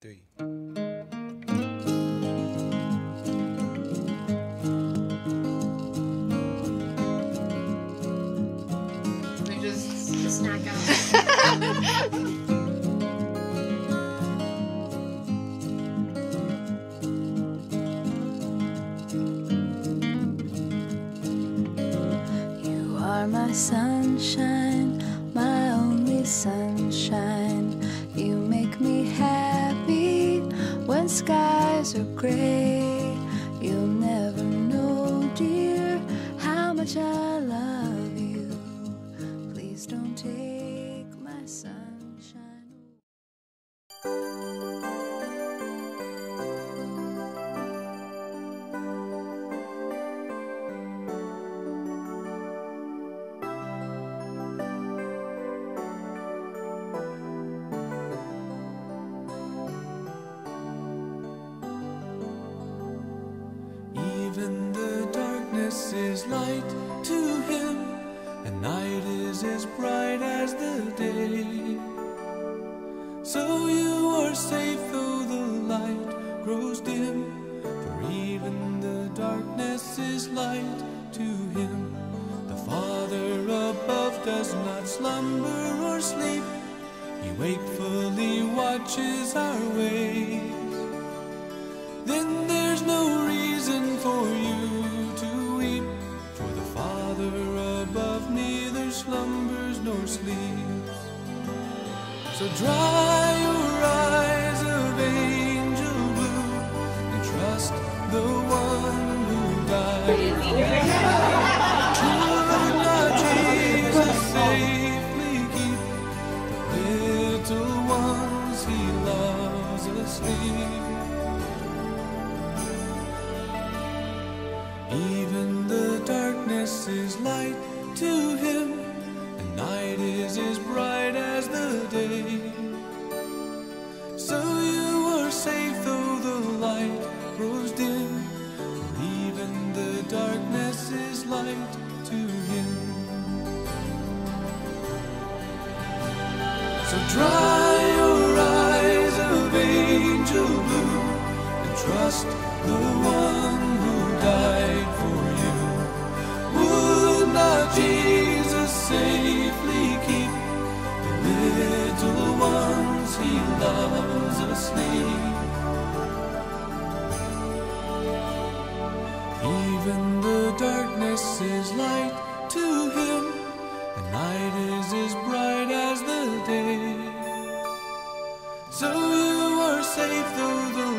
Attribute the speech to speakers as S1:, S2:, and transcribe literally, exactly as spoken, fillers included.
S1: three.
S2: We just snack out.
S3: You are my sunshine, my only sunshine. You make me happy when skies are gray. You'll never know, dear, how much I love you. Please don't take my sunshine away.
S4: Even the darkness is light to him, and night is as bright as the day. So you are safe though the light grows dim, for even the darkness is light to him. The Father above does not slumber or sleep, he wakefully watches our ways. Then there's no reason for you to weep, for the Father above neither slumbers nor sleeps. So dry your eyes of angel blue and trust the one who died. Could not Jesus safely keep the little ones he loves asleep? Even the darkness is light to him, and night is as bright as the day. So you are safe though the light grows dim, for even the darkness is light to him. So dry your eyes of angel blue and trust the one who died for you. Would not Jesus safely keep the little ones he loves asleep? Even the darkness is light to him, and night is as bright as the day. So you are safe though the